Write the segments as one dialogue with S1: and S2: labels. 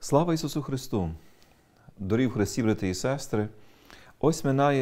S1: Слава Ісусу Христу! Дорогі в Христі, брати і сестри! Ось минає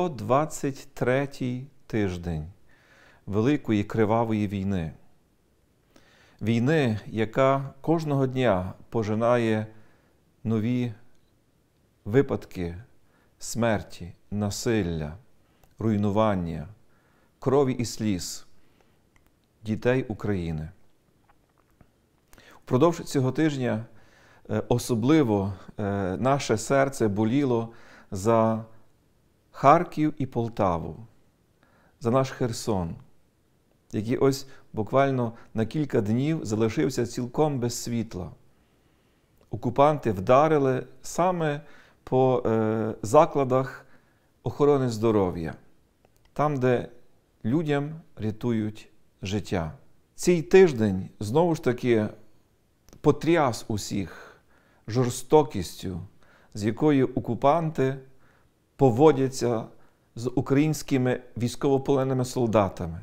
S1: 123-й тиждень Великої Кривавої війни. Війни, яка кожного дня пожинає нові випадки смерті, насилля, руйнування, крові і сліз дітей України. Впродовж цього тижня особливо наше серце боліло за Харків і Полтаву, за наш Херсон, який ось буквально на кілька днів залишився цілком без світла. Окупанти вдарили саме по закладах охорони здоров'я, там, де людям рятують життя. Цей тиждень, знову ж таки, потряс усіх жорстокістю, з якою окупанти поводяться з українськими військовополоненими солдатами.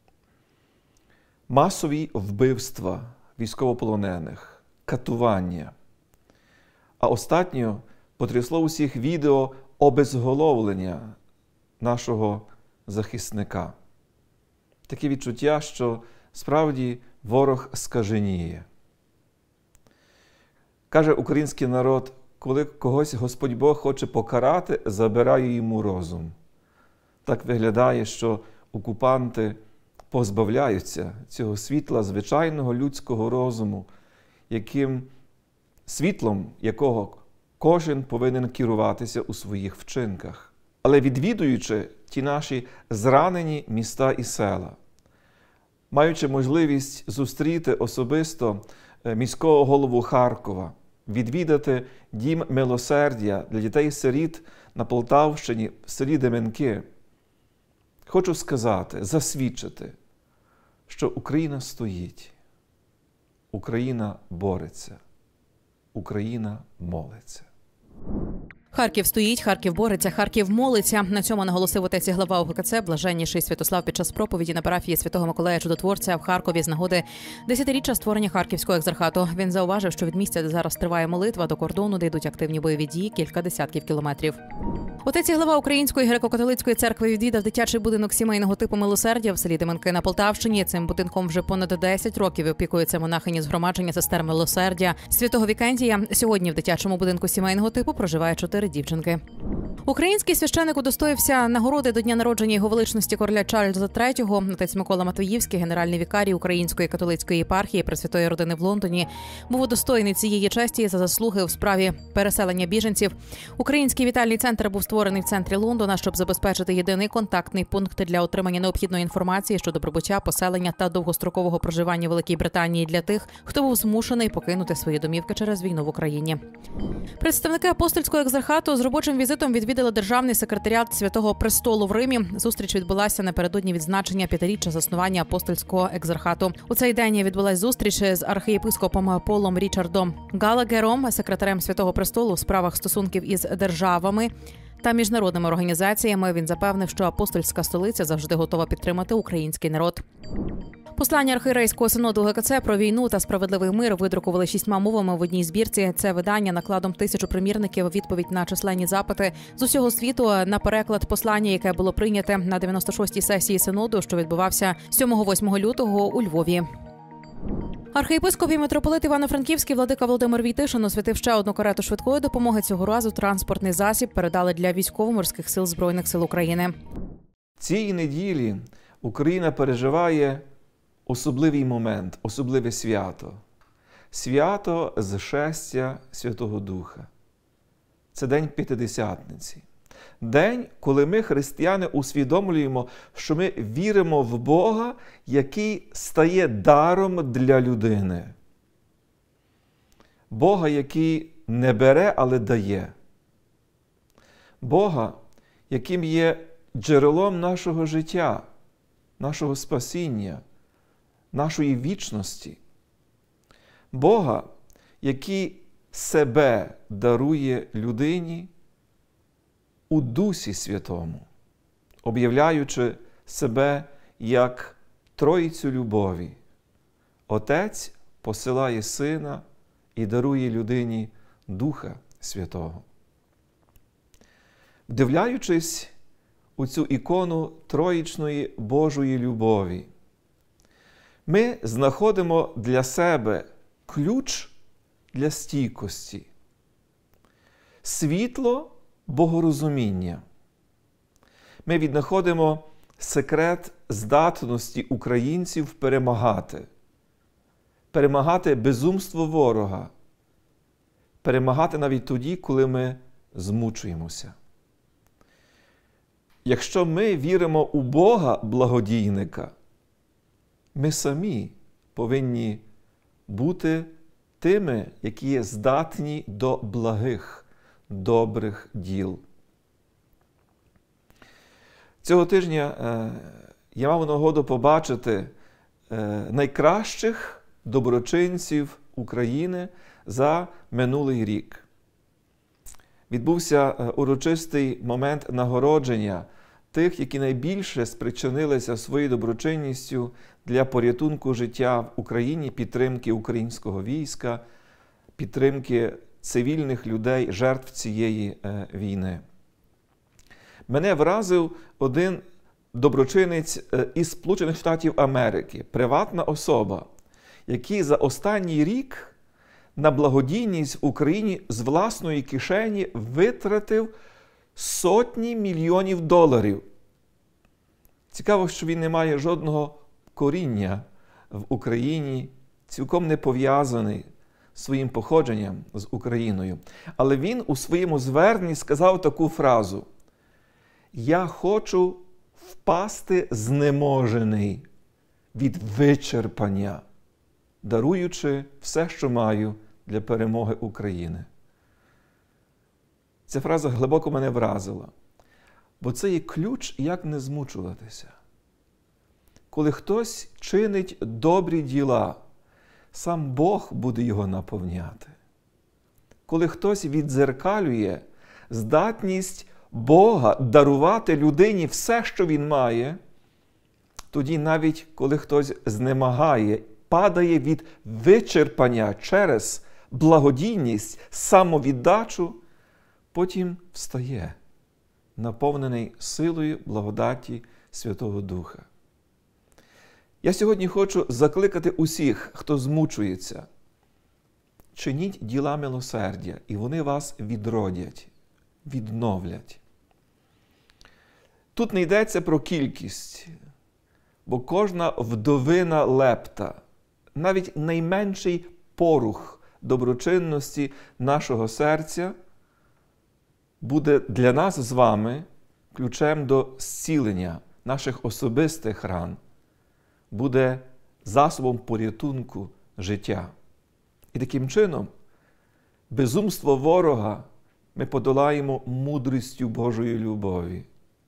S1: Масові вбивства військовополонених, катування. А останньо потрясло усіх відео обезголовлення нашого захисника. Таке відчуття, що справді ворог скаженіє. Каже український народ, коли когось Господь Бог хоче покарати, забирає йому розум. Так виглядає, що окупанти позбавляються цього світла звичайного людського розуму, світлом якого кожен повинен керуватися у своїх вчинках. Але відвідуючи ті наші зранені міста і села, маючи можливість зустріти особисто міського голову Харкова, відвідати Дім милосердя для дітей-сиріт на Полтавщині в селі Деменки, хочу сказати, засвідчити, що Україна стоїть, Україна бореться, Україна молиться.
S2: Харків стоїть, Харків бореться, Харків молиться. На цьому наголосив отець і глава УГКЦ Блаженніший Святослав під час проповіді на парафії Святого Миколая Чудотворця в Харкові з нагоди 10-річчя створення Харківського екзархату. Він зауважив, що від місця, де зараз триває молитва, до кордону, де йдуть активні бойові дії, кілька десятків кілометрів. Отець і глава Української греко-католицької церкви відвідав дитячий будинок сімейного типу милосердя в селі Деменки на Полтавщині. Цим будинком вже понад 10 років опікується монахині згромадження сестер милосердя Святого Вікентія. Сьогодні в дитячому будинку сімейного типу проживає 4 дівчинки. Український священик удостоївся нагороди до дня народження його величності короля Чарльза III. Отець Микола Матвіївський, генеральний вікарій Української католицької єпархії Пресвятої родини в Лондоні, був удостоєний цієї честі за заслуги в справі переселення біженців. Український вітальний центр був створений в центрі Лондона, щоб забезпечити єдиний контактний пункт для отримання необхідної інформації щодо прибуття, поселення та довгострокового проживання в Великій Британії для тих, хто був змушений покинути свої домівки через війну в Україні. Представники апостольського екзархату з робочим візитом відвідали Державний секретаріат Святого Престолу в Римі. Зустріч відбулася напередодні відзначення 5-річчя заснування апостольського екзархату. У цей день відбулась зустріч з архієпископом Полом Річардом Галагером, секретарем Святого Престолу в справах стосунків із державами та міжнародними організаціями. Він запевнив, що апостольська столиця завжди готова підтримати український народ. Послання архієрейського синоду УГКЦ про війну та справедливий мир видрукували 6 мовами в одній збірці. Це видання накладом 1000 примірників, відповідь на численні запити з усього світу на переклад послання, яке було прийняте на 96-й сесії синоду, що відбувався 7-8 лютого у Львові. Архієпископ і митрополит Івано-Франківський владика Володимир Войтишин освятив ще одну карету швидкої допомоги. Цього разу транспортний засіб передали для військово-морських сил Збройних сил України.
S1: Цієї неділі Україна переживає особливий момент, особливе свято. Свято зшестя Святого Духа. Це День П'ятидесятниці. День, коли ми, християни, усвідомлюємо, що ми віримо в Бога, який стає даром для людини. Бога, який не бере, але дає. Бога, яким є джерелом нашого життя, нашого спасіння, нашої вічності. Бога, який себе дарує людині у Дусі Святому, об'являючи себе як Троїцю любові. Отець посилає Сина і дарує людині Духа Святого. Вдивляючись у цю ікону Троїчної Божої любові, ми знаходимо для себе ключ для стійкості, світло богорозуміння. Ми віднаходимо секрет здатності українців перемагати безумство ворога, перемагати навіть тоді, коли ми змучуємося. Якщо ми віримо у Бога благодійника, ми самі повинні бути тими, які є здатні до благих, добрих діл. Цього тижня я мав нагоду побачити найкращих доброчинців України за минулий рік. Відбувся урочистий момент нагородження тих, які найбільше спричинилися своєю доброчинністю для порятунку життя в Україні, підтримки українського війська, підтримки цивільних людей, жертв цієї війни. Мене вразив один доброчинець із Сполучених Штатів Америки, приватна особа, який за останній рік на благодійність в Україні з власної кишені витратив сотні мільйонів доларів. Цікаво, що він не має жодного коріння в Україні, цілком не пов'язаний своїм походженням з Україною. Але він у своєму зверненні сказав таку фразу: «Я хочу впасти знеможений від вичерпання, даруючи все, що маю для перемоги України». Ця фраза глибоко мене вразила, бо це є ключ, як не змучуватися. Коли хтось чинить добрі діла, сам Бог буде його наповняти. Коли хтось віддзеркалює здатність Бога дарувати людині все, що він має, тоді навіть коли хтось знемагає, падає від вичерпання через благодійність, самовіддачу, потім встає, наповнений силою благодаті Святого Духа. Я сьогодні хочу закликати усіх, хто змучується: чиніть діла милосердя, і вони вас відродять, відновлять. Тут не йдеться про кількість, бо кожна вдовина лепта, навіть найменший порух доброчинності нашого серця буде для нас з вами ключем до зцілення наших особистих ран, буде засобом порятунку життя. І таким чином безумство ворога ми подолаємо мудрістю Божої любові.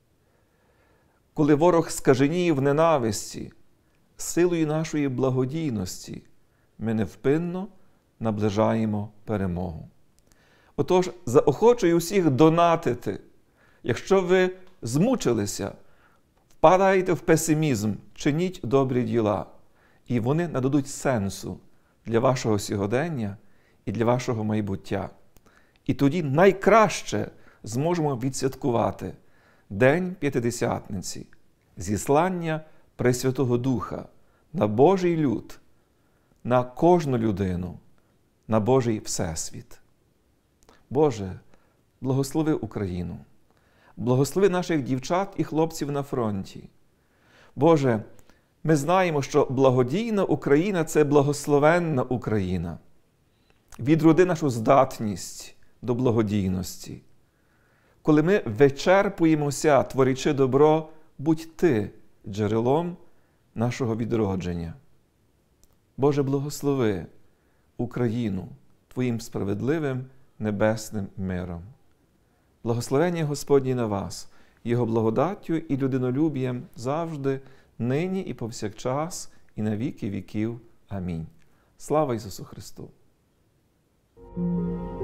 S1: Коли ворог скаженіє в ненависті, силою нашої благодійності ми невпинно наближаємо перемогу. Отож, заохочую усіх донатити. Якщо ви змучилися, впадаєте в песимізм, чиніть добрі діла, і вони нададуть сенсу для вашого сьогодення і для вашого майбуття. І тоді найкраще зможемо відсвяткувати День П'ятидесятниці, зіслання Пресвятого Духа на Божий люд, на кожну людину, на Божий Всесвіт. Боже, благослови Україну, благослови наших дівчат і хлопців на фронті. Боже, ми знаємо, що благодійна Україна – це благословенна Україна. Відроди нашу здатність до благодійності. Коли ми вичерпуємося, творячи добро, будь Ти джерелом нашого відродження. Боже, благослови Україну Твоїм справедливим небесним миром. Благословення Господнє на вас, Його благодаттю і людинолюбієм завжди, нині і повсякчас, і на віки віків. Амінь. Слава Ісусу Христу!